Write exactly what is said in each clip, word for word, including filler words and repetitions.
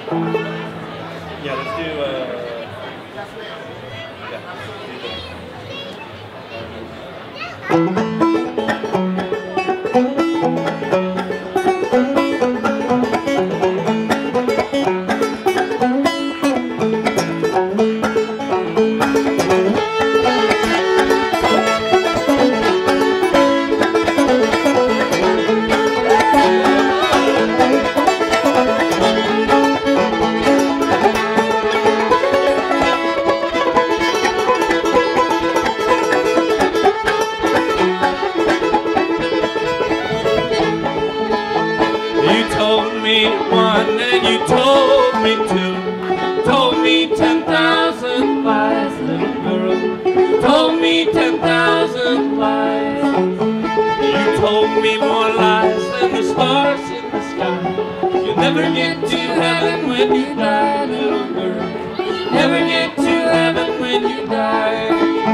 Yeah, let's do, uh, yeah, let's do that. You told me one and you told me two, told me ten thousand lies, little girl, told me ten thousand lies. You told me more lies than the stars in the sky. You'll never get to heaven when you die, little girl, never get to heaven when you die.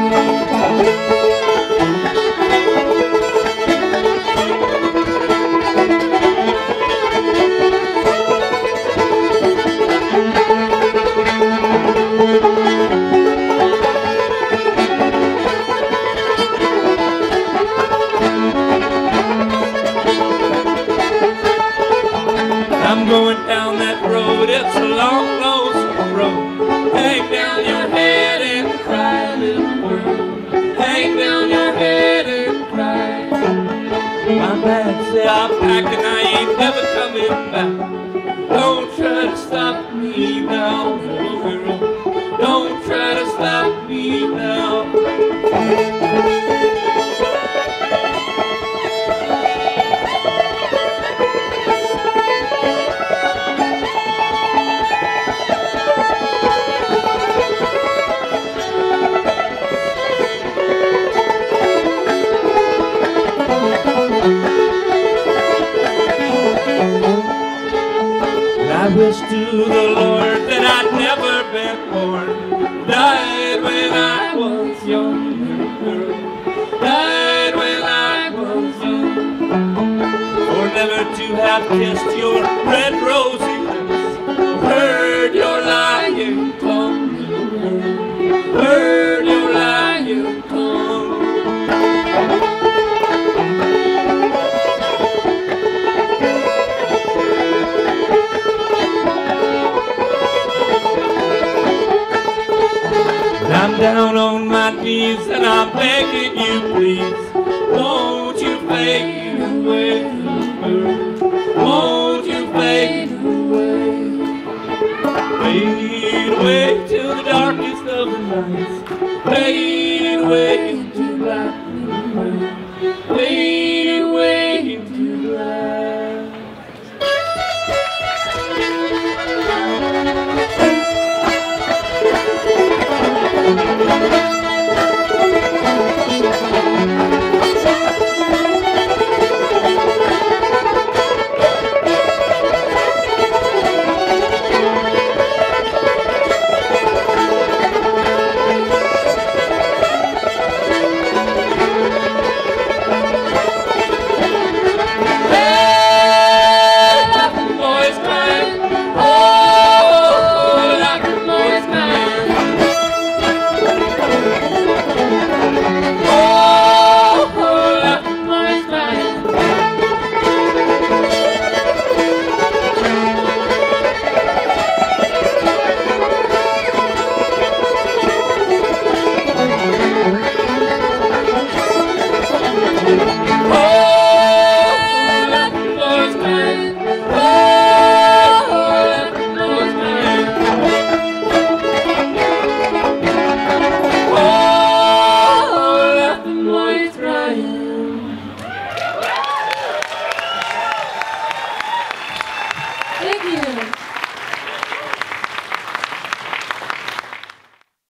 I'm going down that road, it's a long, lonesome road. Hang down your head and cry, little girl. Hang down your head and cry. My bags say I'm packing, I ain't never coming back. Don't try to stop me now, little girl. Don't try to stop me now. I wish to the Lord that I'd never been born. Died when I was young, little girl. Died when I was young. Or never to have kissed your red rosy lips. Heard your lying tongue, little girl. Heard your lying tongue. I'm down on my knees and I'm begging you, please, won't you fade away, little girl? Won't you fade away? Fade away till the darkest of the nights. Fade away.